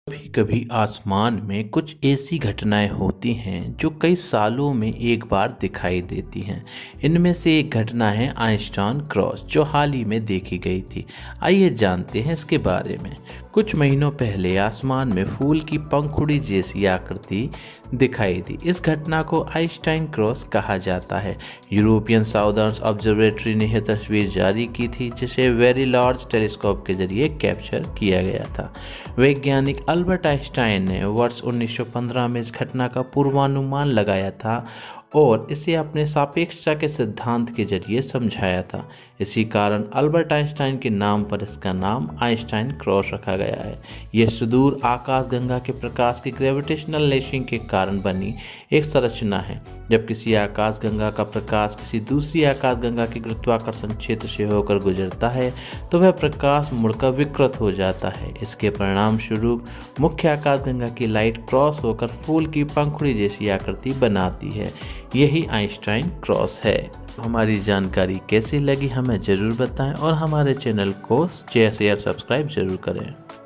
कभी कभी आसमान में कुछ ऐसी घटनाएं होती हैं जो कई सालों में एक बार दिखाई देती हैं। इनमें से एक घटना है आइंस्टाइन क्रॉस, जो हाल ही में देखी गई थी। आइए जानते हैं इसके बारे में। कुछ महीनों पहले आसमान में फूल की पंखुड़ी जैसी आकृति दिखाई दी। इस घटना को आइंस्टाइन क्रॉस कहा जाता है। यूरोपियन साउदर्न ऑब्जर्वेटरी ने यह तस्वीर जारी की थी, जिसे वेरी लार्ज टेलीस्कोप के जरिए कैप्चर किया गया था। वैज्ञानिक अल्बर्ट आइंस्टाइन ने वर्ष 1915 में इस घटना का पूर्वानुमान लगाया था और इसे अपने सापेक्षता के सिद्धांत के जरिए समझाया था। इसी कारण अल्बर्ट आइंस्टाइन के नाम पर इसका नाम आइंस्टाइन क्रॉस रखा गया है। यह सुदूर आकाशगंगा के प्रकाश की ग्रेविटेशनल लेशिंग के कारण बनी एक संरचना है। जब किसी आकाशगंगा का प्रकाश किसी दूसरी आकाशगंगा के गुरुत्वाकर्षण क्षेत्र से होकर गुजरता है तो वह प्रकाश मुड़कर विकृत हो जाता है। इसके परिणाम स्वरूप मुख्य आकाशगंगा की लाइट क्रॉस होकर फूल की पंखुड़ी जैसी आकृति बनाती है। यही आइंस्टाइन क्रॉस है। हमारी जानकारी कैसी लगी हमें ज़रूर बताएं और हमारे चैनल को शेयर सब्सक्राइब ज़रूर करें।